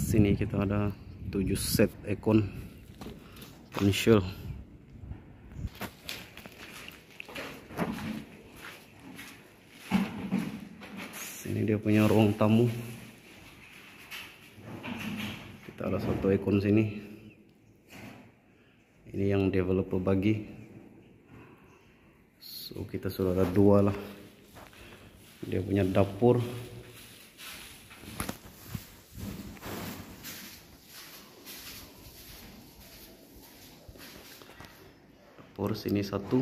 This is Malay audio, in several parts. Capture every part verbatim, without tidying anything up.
Sini kita ada tujuh set ekon pensil. Sini dia punya ruang tamu. Kita ada satu ekon sini. Ini yang developer bagi. So kita sudah ada dua lah. Dia punya dapur. Dapur sini satu.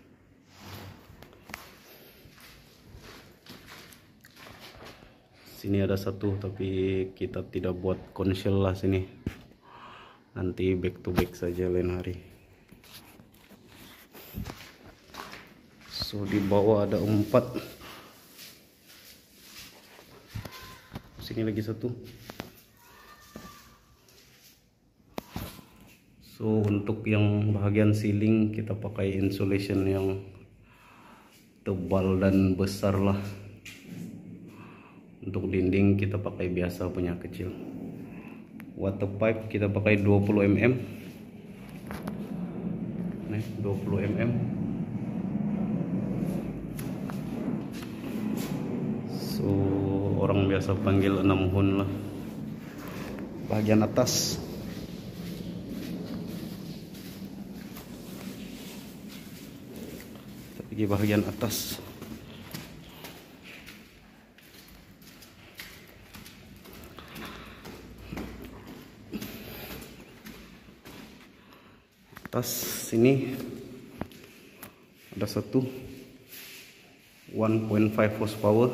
Sini ada satu, tapi kita tidak buat konsil lah sini. Nanti back to back saja lain hari. So di bawah ada empat. Sini lagi satu. So untuk yang bagian ceiling kita pakai insulation yang tebal dan besar lah. Untuk dinding kita pakai biasa punya kecil. Water pipe kita pakai dua puluh milimeter. Nih dua puluh milimeter. So orang biasa panggil enam hun lah. Bagian atas kita pergi bagian atas. Atas sini ada satu one point five horsepower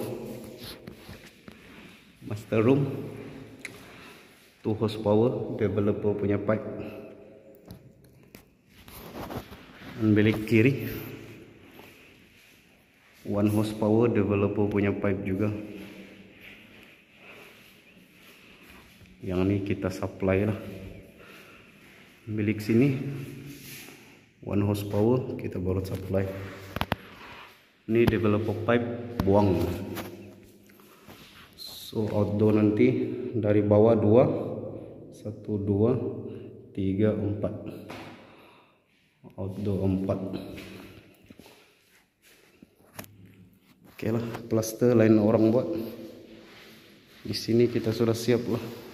master room, two horsepower developer punya pipe. Dan bilik kiri one horsepower developer punya pipe juga. Yang ini kita supply lah. Bilik sini one horsepower kita baru supply. Ini developer pipe buang. So outdoor nanti dari bawah dua, satu dua tiga empat, outdoor empat. Oke lah, plaster lain orang buat. Di sini kita sudah siap lah.